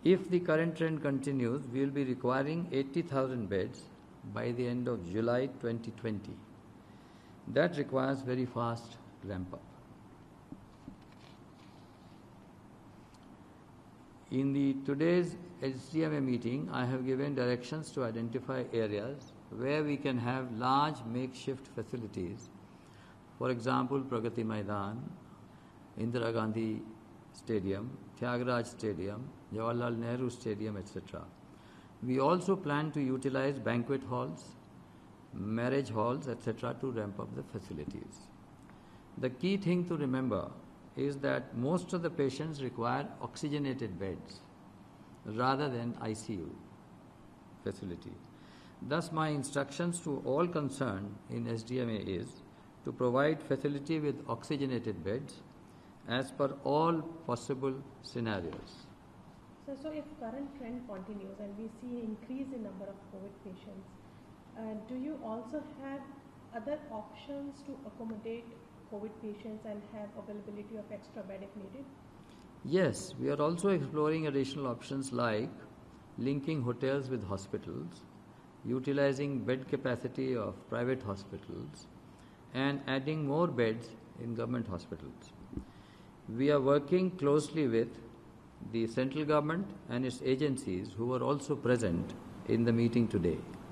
If the current trend continues, we will be requiring 80,000 beds by the end of July 2020. That requires very fast ramp up. In today's SDMA meeting, I have given directions to identify areas where we can have large makeshift facilities. For example, Pragati Maidan, Indira Gandhi Stadium, Tyagaraj Stadium, Jawaharlal Nehru Stadium, etc. We also plan to utilize banquet halls, marriage halls, etc. to ramp up the facilities. The key thing to remember is that most of the patients require oxygenated beds rather than ICU facilities. Thus, my instructions to all concerned in SDMA is to provide facility with oxygenated beds as per all possible scenarios. So if current trend continues and we see increase in number of COVID patients, do you also have other options to accommodate COVID patients and have availability of extra bed if needed? Yes, we are also exploring additional options like linking hotels with hospitals, utilizing bed capacity of private hospitals, and adding more beds in government hospitals. We are working closely with the central government and its agencies who are also present in the meeting today.